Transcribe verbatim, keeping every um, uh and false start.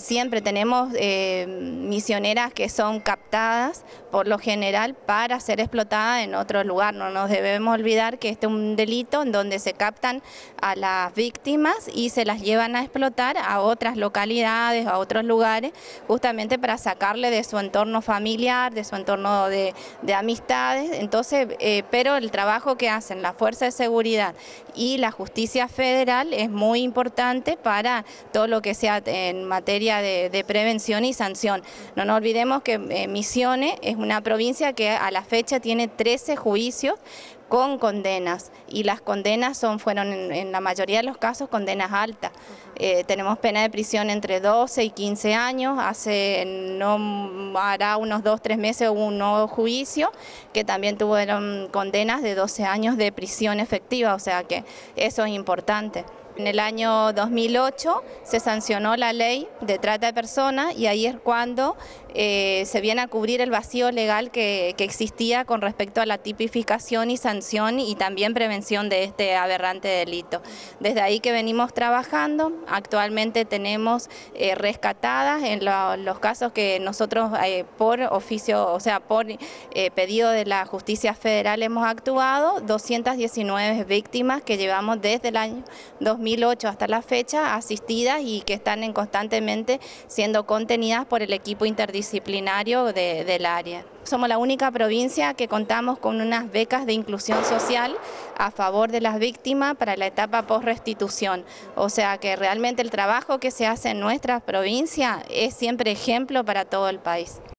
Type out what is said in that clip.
Siempre tenemos eh, misioneras que son captadas por lo general para ser explotadas en otro lugar. No nos debemos olvidar que este es un delito en donde se captan a las víctimas y se las llevan a explotar a otras localidades, a otros lugares, justamente para sacarle de su entorno familiar, de su entorno de, de amistades. Entonces, eh, pero el trabajo que hacen la Fuerza de Seguridad y la Justicia Federal es muy importante para todo lo que sea en materia De, de prevención y sanción. No nos olvidemos que eh, Misiones es una provincia que a la fecha tiene trece juicios con condenas, y las condenas son fueron en, en la mayoría de los casos condenas altas. Eh, tenemos pena de prisión entre doce y quince años. Hace no hará unos dos tres meses hubo un nuevo juicio que también tuvieron condenas de doce años de prisión efectiva, o sea que eso es importante. En el año dos mil ocho se sancionó la ley de trata de personas y ahí es cuando eh, se viene a cubrir el vacío legal que, que existía con respecto a la tipificación y sanción y también prevención de este aberrante delito. Desde ahí que venimos trabajando, actualmente tenemos eh, rescatadas en lo, los casos que nosotros eh, por oficio, o sea, por eh, pedido de la Justicia Federal hemos actuado, doscientas diecinueve víctimas que llevamos desde el año dos mil ocho hasta la fecha asistidas y que están en constantemente siendo contenidas por el equipo interdisciplinario de, del área. Somos la única provincia que contamos con unas becas de inclusión social a favor de las víctimas para la etapa post-restitución. O sea que realmente el trabajo que se hace en nuestra provincia es siempre ejemplo para todo el país.